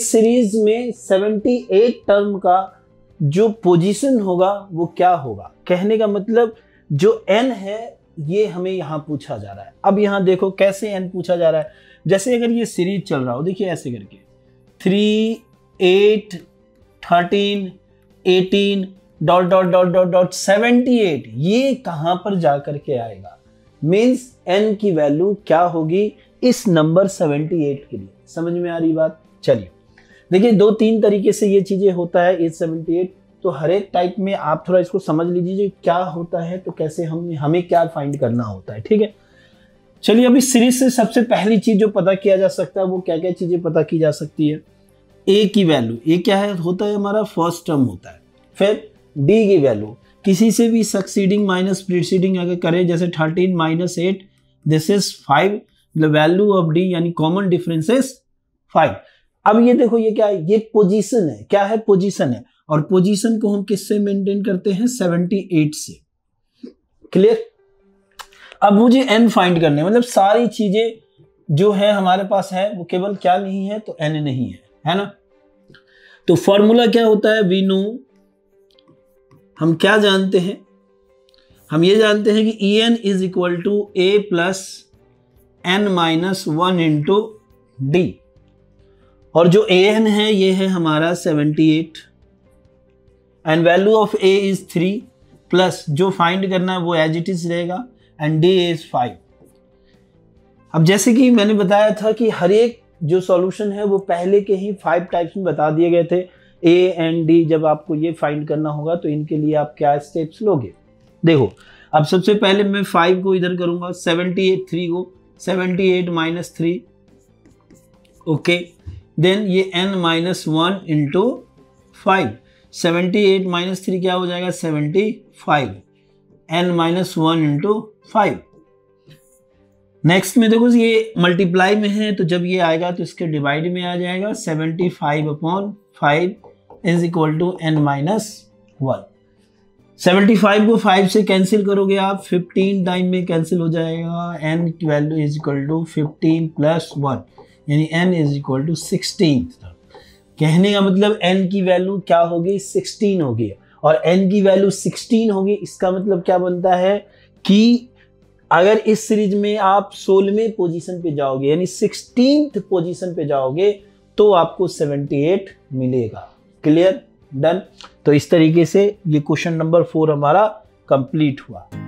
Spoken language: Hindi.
इस सीरीज में 78 टर्म का जो पोजीशन होगा वो क्या होगा। कहने का मतलब जो n है ये हमें यहां पूछा जा रहा है। अब यहां देखो कैसे n पूछा जा रहा है। जैसे अगर ये सीरीज चल रहा हो, देखिए ऐसे करके 3 8 13 18 dot dot dot dot dot 78, ये कहां पर जाकर के आएगा। मीन्स n की वैल्यू क्या होगी इस नंबर 78 के लिए। समझ में आ रही बात। चलिए देखिए 2-3 तरीके से ये चीजें होता है 878। तो हर एक टाइप में आप थोड़ा इसको समझ लीजिए क्या होता है, तो कैसे हमें क्या फाइंड करना होता है। ठीक है, चलिए अभी सीरीज से सबसे पहली चीज जो पता किया जा सकता है वो क्या क्या चीजें पता की जा सकती है। a की वैल्यू, a क्या है होता है हमारा फर्स्ट टर्म होता है। फिर d की वैल्यू किसी से भी सक्सीडिंग माइनस प्रीसीडिंग अगर करें, जैसे 13 minus 8 this is 5, the value of d यानी कॉमन डिफरेंस इज 5। अब ये देखो ये क्या है, ये पोजीशन है। क्या है, पोजीशन है। और पोजीशन को हम किससे मेंटेन करते हैं, 78 से। क्लियर। अब मुझे n फाइंड करने, मतलब सारी चीजें जो है हमारे पास है वो केवल क्या नहीं है, तो n नहीं है ना। तो फॉर्मूला क्या होता है, वी नो, हम क्या जानते हैं, हम ये जानते हैं कि en is equal to a plus n minus 1 into D. और जो an है ये है हमारा 78 and value of a is 3 plus जो फाइंड करना है वो एज इट इज रहेगा एंड d इज 5। अब जैसे कि मैंने बताया था कि हर एक जो सॉल्यूशन है वो पहले के ही 5 टाइप्स में बता दिए गए थे। a एंड d जब आपको ये फाइंड करना होगा तो इनके लिए आप क्या स्टेप्स लोगे। देखो अब सबसे पहले मैं 5 को इधर करूंगा, 78 3 को 78 माइनस 3, ओके। देन ये n माइनस 1 इंटू 5, 78 माइनस 3 क्या हो जाएगा 75, n माइनस 1 इंटू 5। नेक्स्ट में देखो ये मल्टीप्लाई में है तो जब ये आएगा तो इसके डिवाइड में आ जाएगा, 75/5 is equal to n minus 1। 75 को 5 से कैंसिल करोगे आप, 15 टाइम में कैंसिल हो जाएगा, n की वैल्यू इज इक्वल टू 15 प्लस 1 यानी n इज इक्वल टू 16। कहने का मतलब n की वैल्यू क्या होगी 16 होगी। और n की वैल्यू 16 होगी, इसका मतलब क्या बनता है कि अगर इस सीरीज में आप 16वें पोजीशन पे जाओगे यानी 16th पोजीशन पे जाओगे तो आपको 78 मिलेगा। Clear, done. तो इस तरीके से ये क्वेश्चन नंबर 4 हमारा कंप्लीट हुआ।